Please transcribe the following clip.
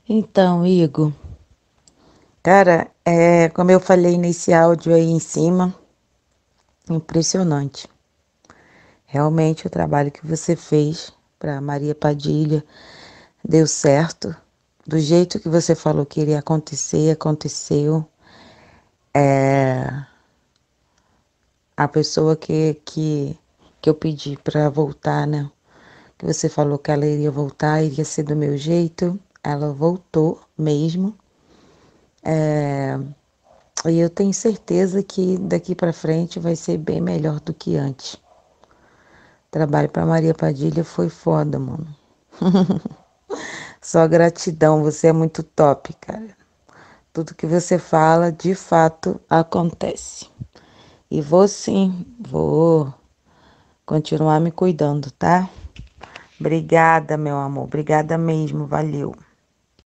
Então, Igor, cara, como eu falei nesse áudio aí em cima, impressionante. Realmente o trabalho que você fez para Maria Padilha deu certo. Do jeito que você falou que iria acontecer, aconteceu. A pessoa que eu pedi para voltar, né? Que você falou que ela iria voltar, iria ser do meu jeito. Ela voltou mesmo. E eu tenho certeza que daqui para frente vai ser bem melhor do que antes. Trabalho para Maria Padilha foi foda, mano. Só gratidão, você é muito top, cara. Tudo que você fala, de fato, acontece. E vou sim, vou continuar me cuidando, tá? Obrigada, meu amor. Obrigada mesmo, valeu.